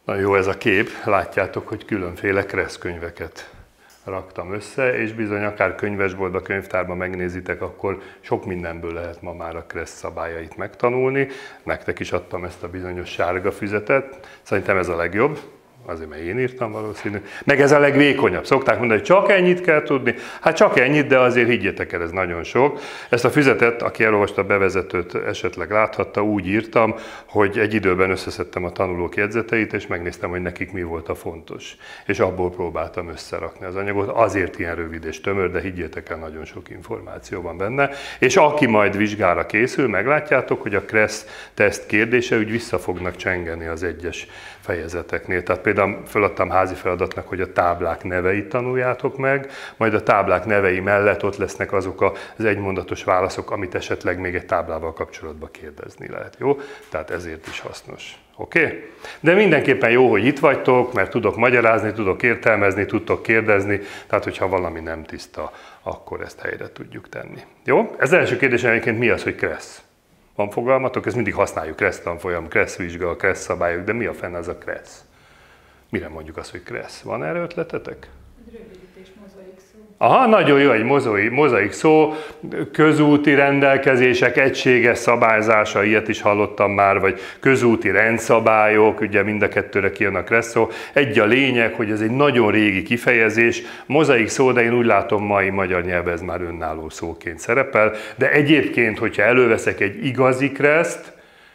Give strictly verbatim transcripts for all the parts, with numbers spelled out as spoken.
Na jó ez a kép, látjátok, hogy különféle Kressz könyveket raktam össze, és bizony akár könyvesboltba, könyvtárba megnézitek, akkor sok mindenből lehet ma már a Kressz szabályait megtanulni. Nektek is adtam ezt a bizonyos sárga füzetet, szerintem ez a legjobb, azért mert én írtam valószínű, meg ez a legvékonyabb. Szokták mondani, hogy csak ennyit kell tudni, hát csak ennyit, de azért higgyétek el, ez nagyon sok. Ezt a füzetet, aki elolvasta a bevezetőt, esetleg láthatta, úgy írtam, hogy egy időben összeszedtem a tanulók jegyzeteit, és megnéztem, hogy nekik mi volt a fontos. És abból próbáltam összerakni az anyagot, azért ilyen rövid és tömör, de higgyétek el, nagyon sok információ van benne. És aki majd vizsgára készül, meglátjátok, hogy a Kressz teszt kérdése úgy vissza fognak csengeni az egyes fejezeteknél. Tehát például feladtam házi feladatnak, hogy a táblák neveit tanuljátok meg, majd a táblák nevei mellett ott lesznek azok az egymondatos válaszok, amit esetleg még egy táblával kapcsolatban kérdezni lehet. Jó? Tehát ezért is hasznos. Oké? Okay? De mindenképpen jó, hogy itt vagytok, mert tudok magyarázni, tudok értelmezni, tudtok kérdezni, tehát hogyha valami nem tiszta, akkor ezt helyre tudjuk tenni. Jó? Ez első kérdés egyébként mi az, hogy Kressz? Van fogalmatok? Ezt mindig használjuk, Kressz tanfolyam, Kressz vizsga, Kressz szabályok, de mi a fenn az a Kressz? Mire mondjuk azt, hogy Kressz? Van erre ötletetek? Rövidítés, mozaik szó. Aha, nagyon jó, egy mozaik, mozaik szó, közúti rendelkezések, egységes szabályzása, ilyet is hallottam már, vagy közúti rendszabályok, ugye mind a kettőre kijön a Kressz szó. Egy a lényeg, hogy ez egy nagyon régi kifejezés, mozaik szó, de én úgy látom, mai magyar nyelven ez már önálló szóként szerepel, de egyébként, hogyha előveszek egy igazi Kresszt,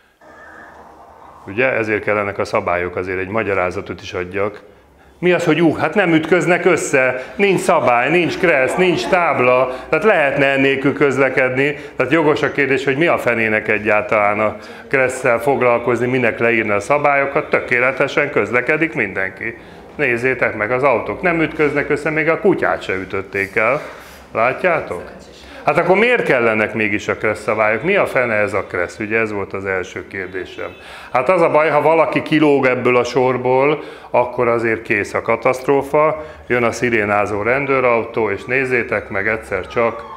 ugye ezért kellenek a szabályok, azért egy magyarázatot is adjak. Mi az, hogy uh, hát nem ütköznek össze, nincs szabály, nincs Kressz, nincs tábla, tehát lehetne ennélkül közlekedni. Tehát jogos a kérdés, hogy mi a fenének egyáltalán a Kresszel foglalkozni, minek leírni a szabályokat, tökéletesen közlekedik mindenki. Nézzétek meg, az autók nem ütköznek össze, még a kutyát se ütötték el. Látjátok? Hát akkor miért kellenek mégis a Kressz szabályok? Mi a fene ez a Kressz? Ugye ez volt az első kérdésem. Hát az a baj, ha valaki kilóg ebből a sorból, akkor azért kész a katasztrófa, jön a szirénázó rendőrautó, és nézzétek meg egyszer csak,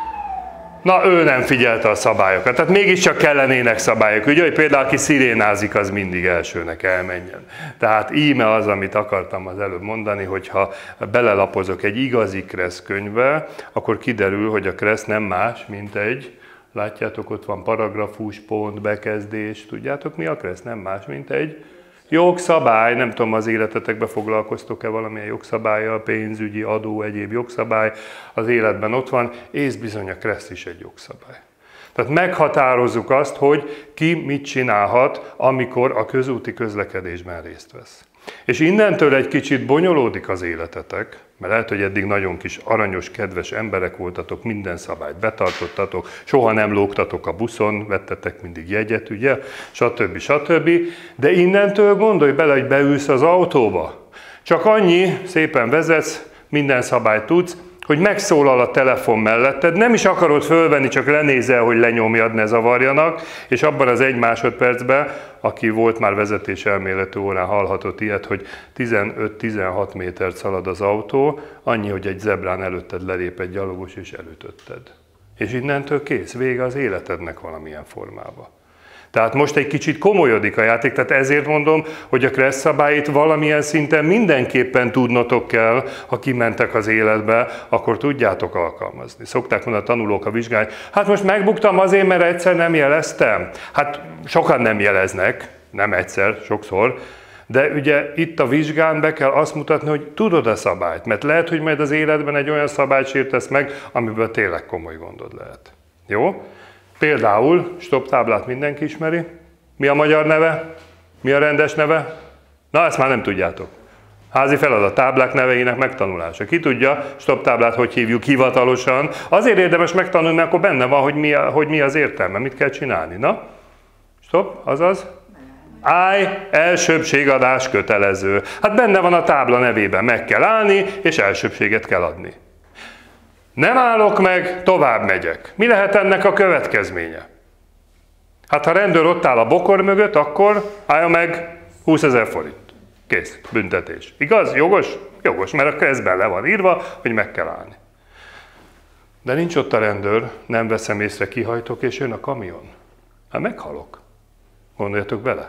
na ő nem figyelte a szabályokat, tehát mégiscsak kellenének szabályok. Ugye, hogy például aki szirénázik, az mindig elsőnek elmenjen. Tehát íme az, amit akartam az előbb mondani, hogyha belelapozok egy igazi Kressz könyvbe, akkor kiderül, hogy a Kressz nem más, mint egy, látjátok, ott van paragrafus, pont, bekezdés, tudjátok mi a Kressz? Nem más, mint egy jogszabály, nem tudom, az életetekben foglalkoztok-e valamilyen jogszabállyal, pénzügyi, adó, egyéb jogszabály, az életben ott van, és bizony a Kressz is egy jogszabály. Tehát meghatározzuk azt, hogy ki mit csinálhat, amikor a közúti közlekedésben részt vesz. És innentől egy kicsit bonyolódik az életetek, mert lehet, hogy eddig nagyon kis aranyos, kedves emberek voltatok, minden szabályt betartottatok, soha nem lógtatok a buszon, vettetek mindig jegyet, ugye, stb. stb. De innentől gondolj bele, hogy beülsz az autóba. Csak annyi, szépen vezetsz, minden szabályt tudsz, hogy megszólal a telefon melletted, nem is akarod fölvenni, csak lenézel, hogy lenyomjad, ne zavarjanak, és abban az egy másodpercben, aki volt már vezetéselméletű órán, hallhatott ilyet, hogy tizenöt-tizenhat métert szalad az autó, annyi, hogy egy zebrán előtted lelép egy gyalogos, és elütötted. És innentől kész, vége az életednek valamilyen formában. Tehát most egy kicsit komolyodik a játék, tehát ezért mondom, hogy a Kressz szabályait valamilyen szinten mindenképpen tudnotok kell, ha kimentek az életbe, akkor tudjátok alkalmazni. Szokták mondani a tanulók a vizsgán, hát most megbuktam azért, mert egyszer nem jeleztem. Hát sokan nem jeleznek, nem egyszer, sokszor, de ugye itt a vizsgán be kell azt mutatni, hogy tudod a szabályt, mert lehet, hogy majd az életben egy olyan szabályt sértesz meg, amiből tényleg komoly gondod lehet. Jó? Például, stop táblát mindenki ismeri. Mi a magyar neve? Mi a rendes neve? Na, ezt már nem tudjátok. Házi feladat, táblák neveinek megtanulása. Ki tudja, stop táblát hogy hívjuk hivatalosan? Azért érdemes megtanulni, mert akkor benne van, hogy mi, a, hogy mi az értelme, mit kell csinálni. Na, stop, azaz? Állj, elsőbbségadás kötelező. Hát benne van a tábla nevében, meg kell állni, és elsőbbséget kell adni. Nem állok meg, tovább megyek. Mi lehet ennek a következménye? Hát ha rendőr ott áll a bokor mögött, akkor állja meg húszezer forint. Kész, büntetés. Igaz? Jogos? Jogos, mert akkor ez bele van írva, hogy meg kell állni. De nincs ott a rendőr, nem veszem észre, kihajtok, és jön a kamion. Hát meghalok. Gondoljatok bele.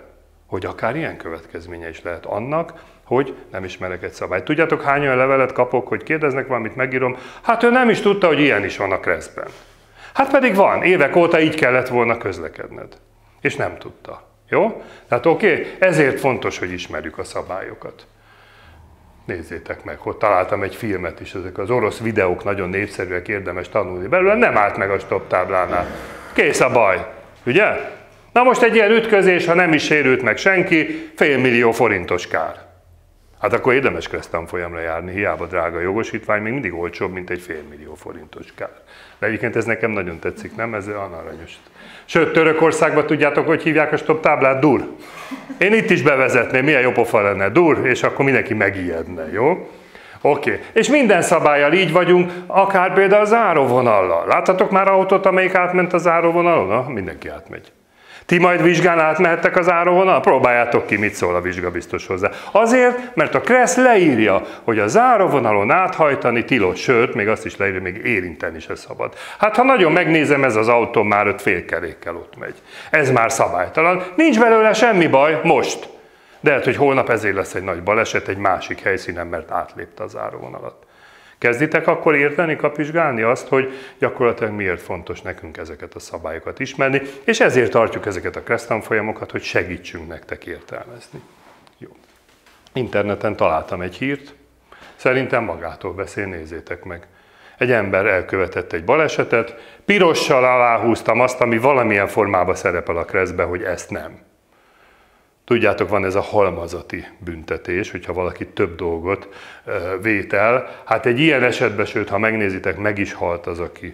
hogy akár ilyen következménye is lehet annak, hogy nem ismerek egy szabályt. Tudjátok, hány olyan levelet kapok, hogy kérdeznek valamit, megírom, hát ő nem is tudta, hogy ilyen is van a kreszben. Hát pedig van, évek óta így kellett volna közlekedned. És nem tudta. Jó? Tehát oké, okay? Ezért fontos, hogy ismerjük a szabályokat. Nézzétek meg, hogy találtam egy filmet is, ezek az orosz videók nagyon népszerűek, érdemes tanulni belőle, nem állt meg a stop táblánál. Kész a baj, ugye? Na most egy ilyen ütközés, ha nem is sérült meg senki, félmillió forintos kár. Hát akkor érdemes kereszttanfolyamra járni, hiába drága jogosítvány, még mindig olcsóbb, mint egy félmillió forintos kár. De egyébként ez nekem nagyon tetszik, nem? Ez olyan aranyos. Sőt, Törökországban tudjátok, hogy hívják a stop táblát? Dur. Én itt is bevezetném, milyen jó pofa lenne. Dur, és akkor mindenki megijedne, jó? Oké. Okay. És minden szabállyal így vagyunk, akár például a záróvonallal. Láthatok már autót, amelyik átment a záróvonalon? Na, mindenki átmegy. Ti majd vizsgán átmehettek az záróvonal? Próbáljátok ki, mit szól a vizsga biztos hozzá. Azért, mert a kressz leírja, hogy a záróvonalon áthajtani tilos, sőt, még azt is leírja, még érinteni se szabad. Hát ha nagyon megnézem, ez az autó már öt félkerékkel ott megy. Ez már szabálytalan. Nincs belőle semmi baj most. De lehet, hogy holnap ezért lesz egy nagy baleset egy másik helyszínen, mert átlépte a záróvonalat. Kezditek akkor érteni, kapizsgálni azt, hogy gyakorlatilag miért fontos nekünk ezeket a szabályokat ismerni, és ezért tartjuk ezeket a kereszttanfolyamokat, hogy segítsünk nektek értelmezni. Jó. Interneten találtam egy hírt, szerintem magától beszél, nézzétek meg. Egy ember elkövetett egy balesetet, pirossal aláhúztam azt, ami valamilyen formában szerepel a kreszbe, hogy ezt nem. Tudjátok, van ez a halmazati büntetés, hogyha valaki több dolgot vét el. Hát egy ilyen esetben, sőt, ha megnézitek, meg is halt az, aki,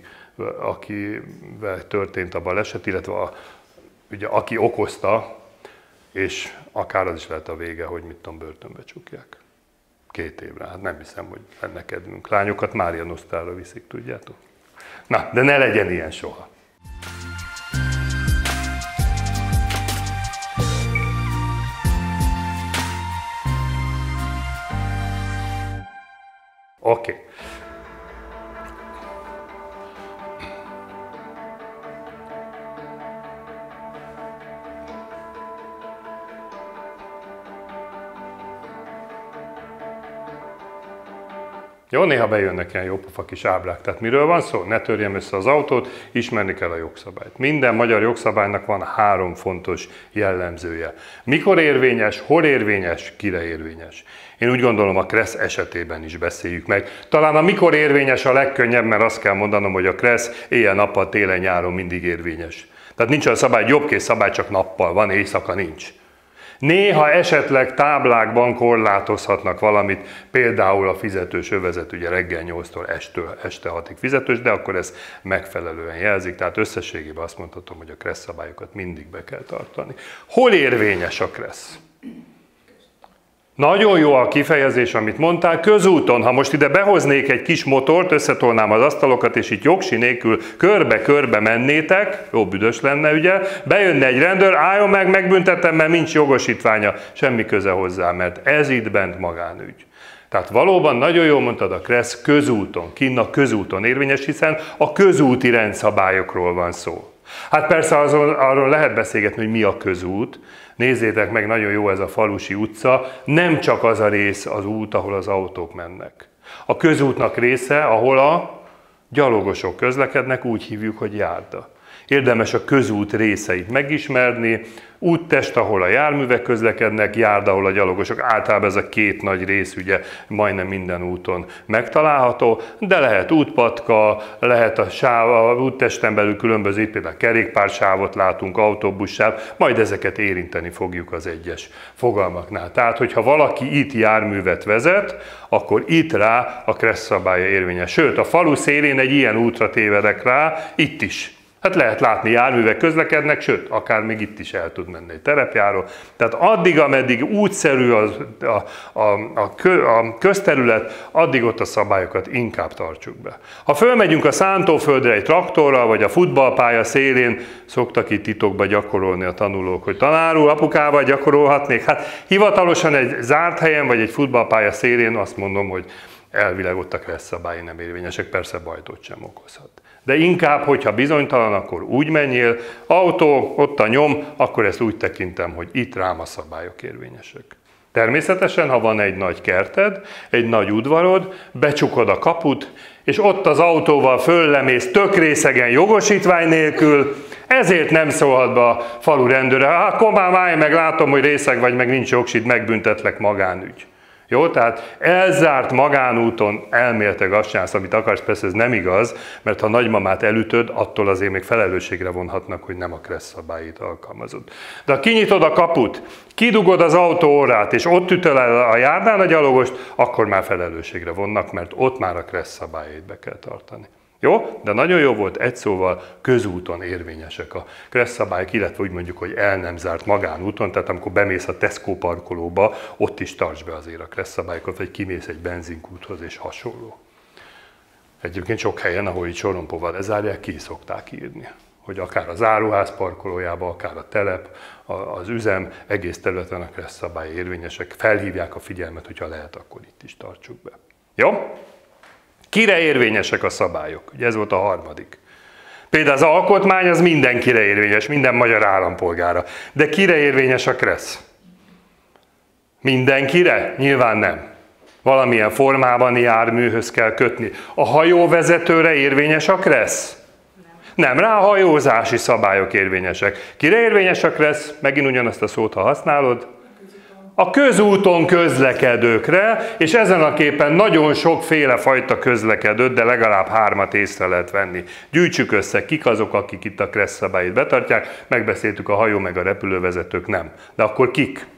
akivel történt a baleset, illetve a, ugye, aki okozta, és akár az is lehet a vége, hogy mit tudom, börtönbe csukják. Két évre. Hát nem hiszem, hogy lenne kedvünk. Lányokat Mária Nosztrára viszik, tudjátok? Na, de ne legyen ilyen soha. Oké. Okay. Jó, néha bejönnek ilyen jópofa kis ábrák. Tehát miről van szó? Ne törjem össze az autót, ismerni kell a jogszabályt. Minden magyar jogszabálynak van három fontos jellemzője. Mikor érvényes, hol érvényes, kire érvényes. Én úgy gondolom, a kressz esetében is beszéljük meg. Talán a mikor érvényes a legkönnyebb, mert azt kell mondanom, hogy a kressz éjjel-nappal, télen-nyáron mindig érvényes. Tehát nincs olyan szabály, jobbkész szabály, csak nappal van, éjszaka nincs. Néha esetleg táblákban korlátozhatnak valamit, például a fizetős övezet, ugye reggel nyolctól este hatig fizetős, de akkor ez megfelelően jelzik, tehát összességében azt mondhatom, hogy a kressz szabályokat mindig be kell tartani. Hol érvényes a kressz? Nagyon jó a kifejezés, amit mondtál, közúton, ha most ide behoznék egy kis motort, összetolnám az asztalokat, és itt jogsi nélkül körbe-körbe mennétek, jó büdös lenne, ugye, bejönne egy rendőr, álljon meg, megbüntetem, mert nincs jogosítványa, semmi köze hozzá, mert ez itt bent magánügy. Tehát valóban nagyon jól mondtad, a kressz közúton, kinn a közúton érvényes, hiszen a közúti rendszabályokról van szó. Hát persze azon, arról lehet beszélgetni, hogy mi a közút. Nézzétek meg, nagyon jó ez a falusi utca, nem csak az a rész az út, ahol az autók mennek. A közútnak része, ahol a gyalogosok közlekednek, úgy hívjuk, hogy járda. Érdemes a közút részeit megismerni, úttest, ahol a járművek közlekednek, járda, ahol a gyalogosok. Általában ez a két nagy rész ugye majdnem minden úton megtalálható, de lehet útpatka, lehet a sáv, a úttesten belül különböző, például kerékpársávot látunk, autóbussáv, majd ezeket érinteni fogjuk az egyes fogalmaknál. Tehát, hogyha valaki itt járművet vezet, akkor itt rá a kressz szabálya érvényes. Sőt, a falu szélén egy ilyen útra tévedek rá, itt is. Hát lehet látni, járművek közlekednek, sőt, akár még itt is el tud menni egy terepjáró. Tehát addig, ameddig útszerű az, a, a, a, kö, a közterület, addig ott a szabályokat inkább tartsuk be. Ha fölmegyünk a szántóföldre egy traktorral, vagy a futballpálya szélén, szoktak itt titokba gyakorolni a tanulók, hogy tanár úr, apukával gyakorolhatnék. Hát hivatalosan egy zárt helyen, vagy egy futballpálya szélén azt mondom, hogy elvileg ott a kressz szabályi nem érvényesek, persze bajtot sem okozhat. De inkább, hogyha bizonytalan, akkor úgy menjél, autó, ott a nyom, akkor ezt úgy tekintem, hogy itt rám a szabályok érvényesek. Természetesen, ha van egy nagy kerted, egy nagy udvarod, becsukod a kaput, és ott az autóval föllemész tök részegen jogosítvány nélkül, ezért nem szólhat be a falu rendőre. Hát akkor már válj meg, látom, hogy részeg vagy, meg nincs jogsit, megbüntetlek, magánügy. Jó, tehát elzárt magánúton elméletileg azt csinálsz, amit akarsz, persze ez nem igaz, mert ha nagymamát elütöd, attól azért még felelősségre vonhatnak, hogy nem a kressz szabályait alkalmazod. De ha kinyitod a kaput, kidugod az autó orrát, és ott ütöl el a járdán a gyalogost, akkor már felelősségre vonnak, mert ott már a kressz szabályait be kell tartani. Jó? De nagyon jó volt, egy szóval közúton érvényesek a kressz szabályok, illetve úgy mondjuk, hogy el nem zárt magánúton, tehát amikor bemész a Tesco parkolóba, ott is tarts be azért a kressz szabályokat, vagy kimész egy benzinkúthoz és hasonló. Egyébként sok helyen, ahol így sorompóval lezárják, ki szokták írni, hogy akár az áruház parkolójába, akár a telep, az üzem, egész területen a kressz szabály érvényesek, felhívják a figyelmet, hogyha lehet, akkor itt is tartsuk be. Jó? Kire érvényesek a szabályok? Ugye ez volt a harmadik. Például az alkotmány az mindenkire érvényes, minden magyar állampolgára. De kire érvényes a kressz? Mindenkire? Nyilván nem. Valamilyen formában járműhöz kell kötni. A hajóvezetőre érvényes a kressz? Nem. Nem, rá a hajózási szabályok érvényesek. Kire érvényes a kressz? Megint ugyanazt a szót, ha használod. A közúton közlekedőkre, és ezen a képen nagyon sokféle fajta közlekedőt, de legalább hármat észre lehet venni. Gyűjtsük össze, kik azok, akik itt a kressz szabályt betartják, megbeszéltük, a hajó meg a repülővezetők nem. De akkor kik?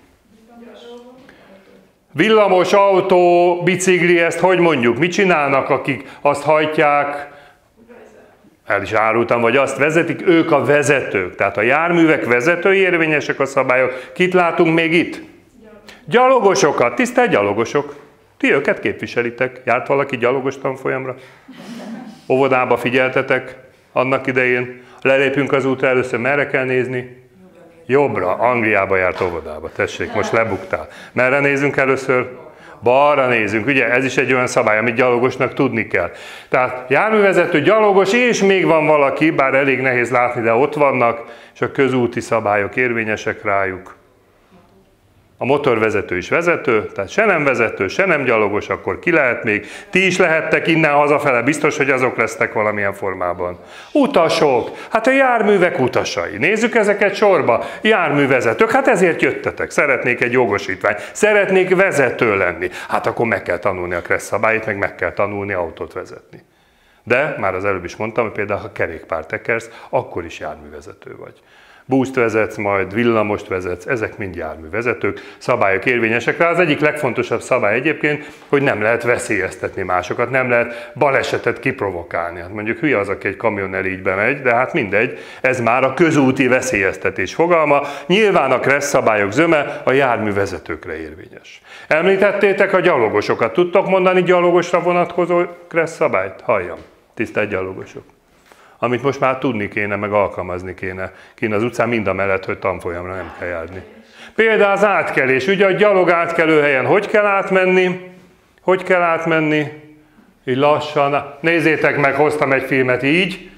Villamos, autó, bicikli, ezt hogy mondjuk? Mit csinálnak, akik azt hajtják? El is árultam, vagy azt vezetik, ők a vezetők. Tehát a járművek vezetői érvényesek a szabályok. Kit látunk még itt? Gyalogosokat, tisztelt gyalogosok, ti őket képviselitek. Járt valaki gyalogos tanfolyamra? Óvodába figyeltetek annak idején? Lelépünk az útra, először merre kell nézni? Jobbra, Angliába járt óvodába, tessék, most lebuktál. Merre nézünk először? Balra nézünk, ugye ez is egy olyan szabály, amit gyalogosnak tudni kell. Tehát járművezető, gyalogos, és még van valaki, bár elég nehéz látni, de ott vannak, és a közúti szabályok érvényesek rájuk. A motorvezető is vezető, tehát se nem vezető, se nem gyalogos, akkor ki lehet még. Ti is lehettek innen hazafele, biztos, hogy azok lesztek valamilyen formában. Utasok, hát a járművek utasai. Nézzük ezeket sorba. Járművezetők, hát ezért jöttetek. Szeretnék egy jogosítványt, szeretnék vezető lenni. Hát akkor meg kell tanulni a kressz szabályt, meg meg kell tanulni autót vezetni. De, már az előbb is mondtam, hogy például ha kerékpárt tekersz, akkor is járművezető vagy. Buszt vezetsz, majd villamost vezetsz, ezek mind járművezetők, szabályok érvényesek rá. Az egyik legfontosabb szabály egyébként, hogy nem lehet veszélyeztetni másokat, nem lehet balesetet kiprovokálni. Hát mondjuk hülye az, aki egy kamionnel így bemegy, de hát mindegy, ez már a közúti veszélyeztetés fogalma. Nyilván a kressz szabályok zöme a járművezetőkre érvényes. Említettétek a gyalogosokat. Tudtok mondani gyalogosra vonatkozó kressz szabályt? Halljam, tisztelt gyalogosok. Amit most már tudni kéne, meg alkalmazni kéne. Kéne az utcán mind a mellett, hogy tanfolyamra nem kell járni. Például az átkelés. Ugye a gyalog átkelő helyen hogy kell átmenni? Hogy kell átmenni? Így lassan. Nézzétek meg, hoztam egy filmet így.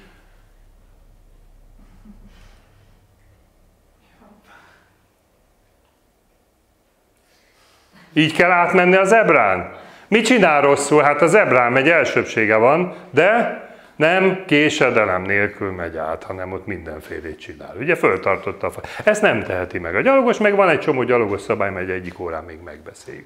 Így kell átmenni a zebrán. Mit csinál rosszul? Hát a zebrán megy, elsőbbsége van, de nem késedelem nélkül megy át, hanem ott mindenfélét csinál. Ugye föltartotta a fa. Ezt nem teheti meg a gyalogos, meg van egy csomó gyalogos szabály, megy egyik órán még megbeszéljük.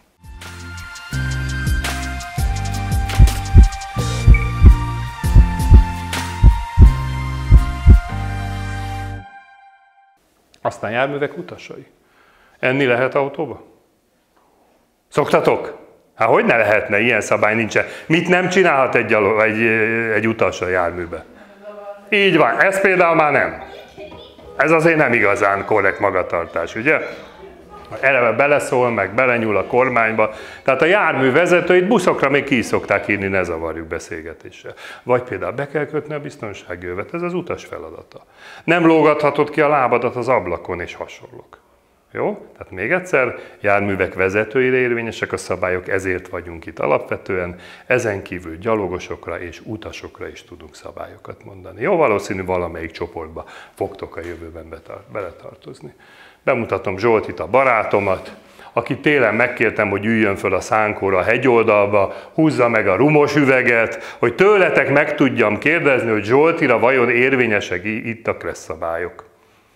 Aztán járművek utasai. Enni lehet autóba? Szoktatok? Hát hogy ne lehetne, ilyen szabály nincsen. Mit nem csinálhat egy, gyalog, egy, egy utas a járműbe? Így van, ez például már nem. Ez azért nem igazán korrekt magatartás, ugye? Eleve beleszól, meg belenyúl a kormányba. Tehát a járművezetőit buszokra még ki is szokták írni, ne zavarjuk beszélgetéssel. Vagy például be kell kötni a biztonsági övet, ez az utas feladata. Nem lógathatod ki a lábadat az ablakon és hasonlók. Jó? Tehát még egyszer, járművek vezetőire érvényesek a szabályok, ezért vagyunk itt alapvetően. Ezen kívül gyalogosokra és utasokra is tudunk szabályokat mondani. Jó, valószínű valamelyik csoportba fogtok a jövőben beletartozni. Bemutatom Zsoltit, a barátomat, aki télen megkértem, hogy üljön föl a szánkóra, a hegyoldalba, húzza meg a rumos üveget, hogy tőletek meg tudjam kérdezni, hogy Zsoltira vajon érvényesek itt a kressz szabályok.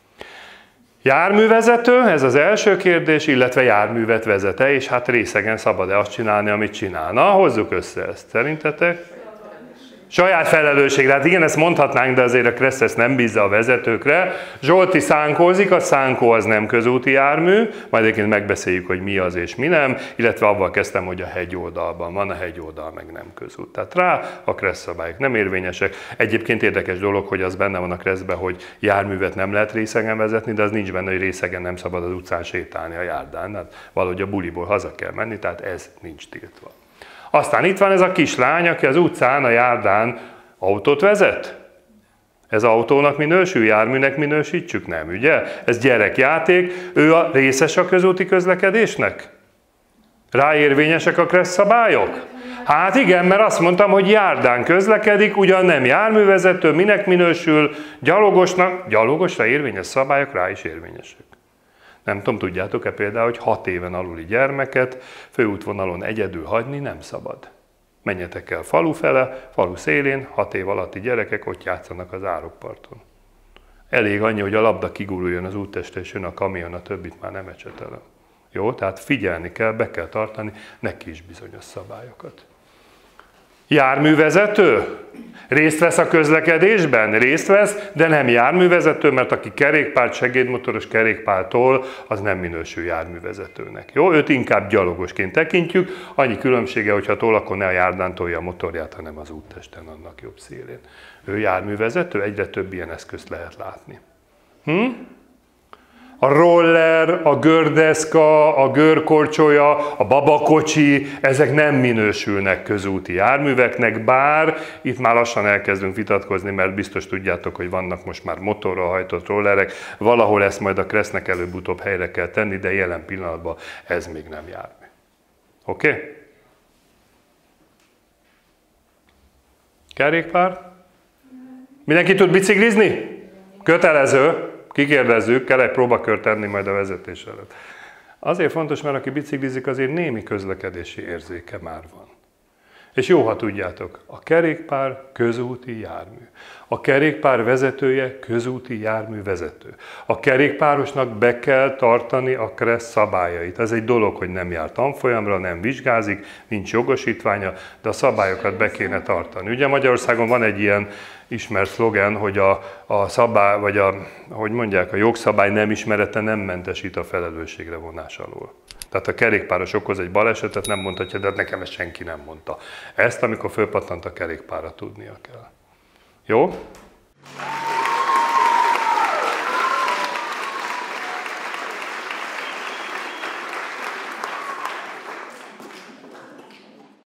Járművezető, ez az első kérdés, illetve járművet vezete, és hát részegen szabad-e azt csinálni, amit csinál. Na, hozzuk össze ezt. Szerintetek? Saját felelősségre. Hát igen, ezt mondhatnánk, de azért a kressz ezt nem bízza a vezetőkre. Zsolti szánkózik, a szánkó az nem közúti jármű, majd egyébként megbeszéljük, hogy mi az és mi nem, illetve avval kezdtem, hogy a hegyoldalban van, a hegyoldal meg nem közút. Tehát rá a kressz szabályok nem érvényesek. Egyébként érdekes dolog, hogy az benne van a kresszben, hogy járművet nem lehet részegen vezetni, de az nincs benne, hogy részegen nem szabad az utcán sétálni a járdán. Hát valahogy a buliból haza kell menni, tehát ez nincs tiltva. Aztán itt van ez a kislány, aki az utcán, a járdán autót vezet. Ez autónak minősül, járműnek minősítsük? Nem, ugye? Ez gyerekjáték, ő a részes a közúti közlekedésnek? Ráérvényesek a kressz szabályok? Hát igen, mert azt mondtam, hogy járdán közlekedik, ugyan nem járművezető, minek minősül, gyalogosnak, gyalogosra érvényes szabályok rá is érvényesek. Nem tudom, tudjátok-e például, hogy hat éven aluli gyermeket főútvonalon egyedül hagyni nem szabad. Menjetek el falu fele, falu szélén, hat év alatti gyerekek ott játszanak az árokparton. Elég annyi, hogy a labda kiguruljon az úttestre, és jön a kamion, a többit már nem ecsetelem. Jó, tehát figyelni kell, be kell tartani neki is bizonyos szabályokat. Járművezető? Részt vesz a közlekedésben? Részt vesz, de nem járművezető, mert aki kerékpárt, segédmotoros kerékpártól, az nem minősül járművezetőnek. Jó, őt inkább gyalogosként tekintjük, annyi különbsége, hogyha tol, akkor ne a járdán tolja a motorját, hanem az úttesten, annak jobb szélén. Ő járművezető, egyre több ilyen eszközt lehet látni. Hm? A roller, a gördeszka, a görkorcsolya, a babakocsi, ezek nem minősülnek közúti járműveknek, bár itt már lassan elkezdünk vitatkozni, mert biztos tudjátok, hogy vannak most már motorral hajtott rollerek, valahol ezt majd a kressznek előbb-utóbb helyre kell tenni, de jelen pillanatban ez még nem jármű. Oké? Okay? Kerékpár? Mindenki tud biciklizni? Kötelező. Kikérdezzük, kell egy próbakört tenni majd a vezetés előtt. Azért fontos, mert aki biciklizik, azért némi közlekedési érzéke már van. És jó, ha tudjátok, a kerékpár közúti jármű. A kerékpár vezetője közúti jármű vezető. A kerékpárosnak be kell tartani a kressz szabályait. Ez egy dolog, hogy nem jár tanfolyamra, nem vizsgázik, nincs jogosítványa, de a szabályokat be kéne tartani. Ugye Magyarországon van egy ilyen ismert szlogen, hogy a, a szabály, vagy a, hogy mondják, a jogszabály nem ismerete nem mentesít a felelősségre vonás alól. Tehát a kerékpáros okoz egy balesetet, nem mondhatja, de hát nekem ezt senki nem mondta. Ezt, amikor fölpattant a kerékpárra, tudnia kell. Jó?